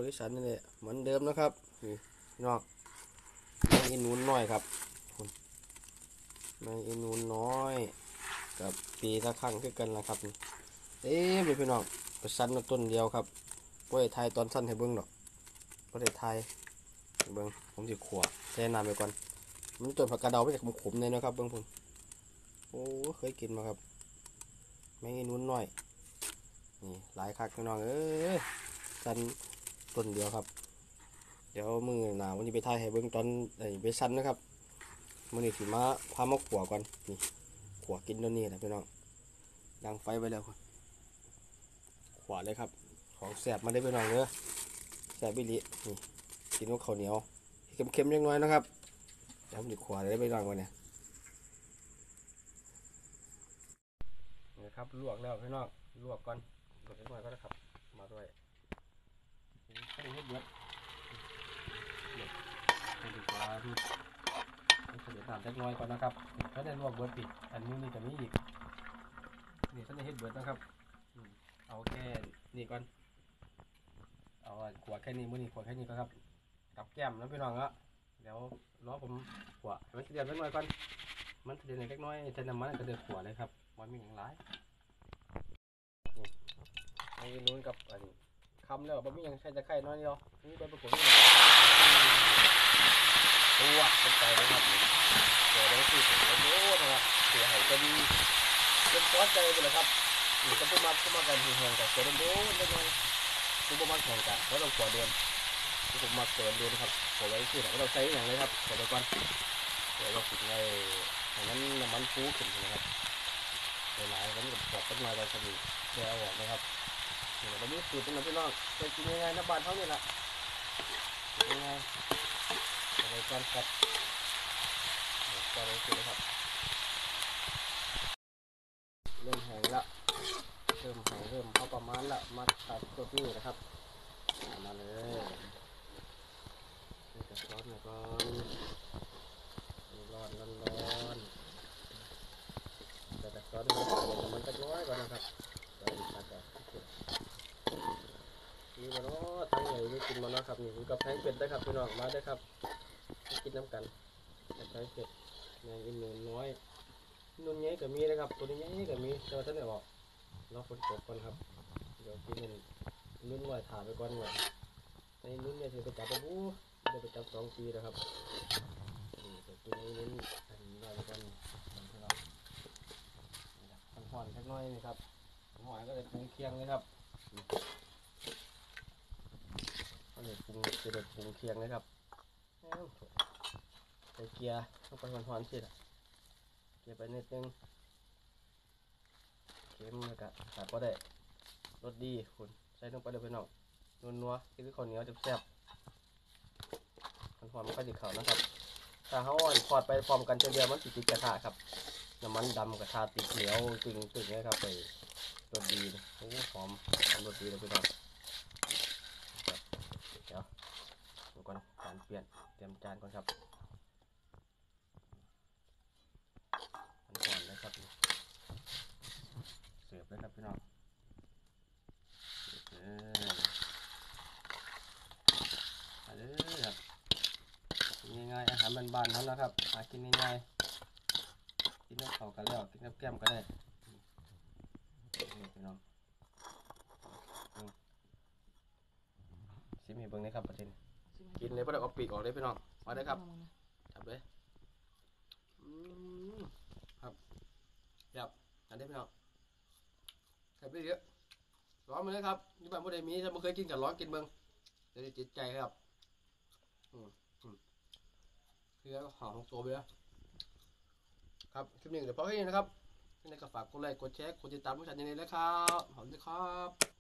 ยสันนี่แหละเหมือนเดิมนะครับนี่นอกแมงอีนูนน้อยครับแมงอีนูนน้อยกับปีละครั้งคือกันนะครับเอ๊ะพี่น้องไปสันต้นเดียวครับบ่ได้ทายตอนสั้นให้เบิ่งดอกบ่ได้ทายเบิ่งผมสิขัวแช่น้ำไปก่อนมันต้นผักกาดดาวมาจากขมๆเลยนะครับเบิ่งพุ่นโอ้เคยกินมาครับแมงอีนูนน้อยนี่หลายคักพี่น้องเอ้ยสันต้นเดียวครับเดี๋ยวมือหนาวันนี้ไปถ่ายให้เบิ่งตอนไปสันนะครับมื้อนี้สิมาพามาขัวก่อนนี่ขัวกินตอนนี้นะพี่น้องดังไฟไว้แล้วขัวเลยครับของแสบมาได้พี่น้องเด้อแสบบิลินี่กินกับข้าวเหนียวเค็มๆยังน้อยนะครับเดี๋ยวผมจะขัวได้พี่น้องวันนี้นะครับลวกแล้วพี่น้องลวกก่อนลวกนิดหน่อยก็ได้ครับมาด้วยให้เฮ็ดเยอะให้ดูปลาที่เสด็จน้ำเล็กน้อยก่อนนะครับถ้าได้ลวกเบิร์ดปิดอันนี้นี่จะมีอีกนี่ถ้าได้เฮ็ดเบิร์ดนะครับเอาแค่นี่ก่อนเอาขวดแค่นี้มื้อนี้ขวดแค่นี้ก็ครับกับแก้มแล้วพี่น้องละเดี๋ยวรอผมขวดมันเดือดเล็กน้อยก่อนมันเดือดเล็กน้อยจะน้ำมันก็เดือดขวดเลยครับมันมีอย่างไรไอ้นู้นกับอันคำแล้วมันมีอย่างใช้จะไข่น้อยเดียวนี่ใบประกวดตัวเป็นใจเลยครับเดี๋ยวเราคือผมโน้นะครับเสียหายเป็นก้อนใจไปเลยครับหรือก็พวกมากันแข่งกับเสือโดนได้ไงพวกมาแข่งกันแล้วเราขวดเดือนผมมาเกินเดือนครับขวดไว้คือเราใช้อย่างไรครับขวดไปก่อนเดี๋ยวเราติดไว้อย่างนั้นน้ำมันฟูขึ้นนะครับหลายๆวันนี้ผมขวดต้นไม้เราสบู่แช่ออกนะครับเดี๋ยวเราไม่สูตรเป็นอะไรพี่น้องจะกินยังไงน้ำบานเท่านี้แหละยังไงไปก่อนครับก็เลยคือครับเริ่มแห้งละเริ่มพอประมาณละมาตัดตัวนี้นะครับมาเลยจะร้อนหน่อยก่อนร้อนแต่ร้อนมันจะน้อยก่อนนะครับเราตัดก่อนนี่มันทั้งใหญ่นี่กินมันนะครับนี่กับแพงเป็ดได้ครับพี่น้องมาได้ครับกินน้ำกันแพงเป็ดแมงอินนูนน้อยนุ่นใหญ่ก็มีนะครับตัวนี้ใหญ่ก็มีแต่ว่าท่านไหนบอกเราฝนตกก่อนครับเดี๋ยวกินนุ่นไว้ถ่าไปก่อนเลยในนุ่นเนี่ยถือไปจับไปบู๊เดี๋ยวไปจับ2 ปีนะครับตัวนี้นุ่นอันนี้ได้ไปก่อนให้เราห่อนๆสักน้อยนี่ครับห่อนก็จะปรุงเคียงเลยครับก็เลยปรุงจะเด็ดปรุงเคียงเลยครับใส่เกียร์ต้องไปห่อนๆสิเกียร์ไปนิดนึงเค็มเลยกะขาดก็ได้รสดีคุณใส่ลงไปเลยพี่น้องนัวๆกินกับข้าวเหนียวแซ่บๆมันหอมมันก็จะเข่านะครับถ้าเขาทอดไปพร้อมกันเดียวมันติดกระทะครับน้ำมันดำกระทะติดเหนียวตึงๆนะครับไปรสดีโอ้หอมรสดีเลยพี่น้องเดี๋ยวดูก่อนการเปลี่ยนเตรียมจานก่อนครับก่อนนะครับเสิร์ฟเลยครับพี่น้องครับง่ายๆอาหารบ้านๆนั่นแหละครับหากินง่ายๆกินกับข้าวกันแล้วกินกับแก้มก็ได้พี่น้องซิมีเบิ้งได้ครับประเทศกินเลยเพราะเราเอาปีกออกเลยพี่น้องมาได้ครับจับเลยครับจับอันนี้พี่น้องใส่ไปเยอะร้อนมาเลยครับนี่แบบพวกเดมีถ้าไม่เคยกินกับร้อนกินเบิ้งจะได้จิตใจครับคือหอมตัวไปแล้วครับคลิปนี้เดี๋ยวพอแค่นี้นะครับยังไงก็ฝากกดไลค์กดแชร์กดติดตามผู้ชมยังไงนะครับขอบคุณครับ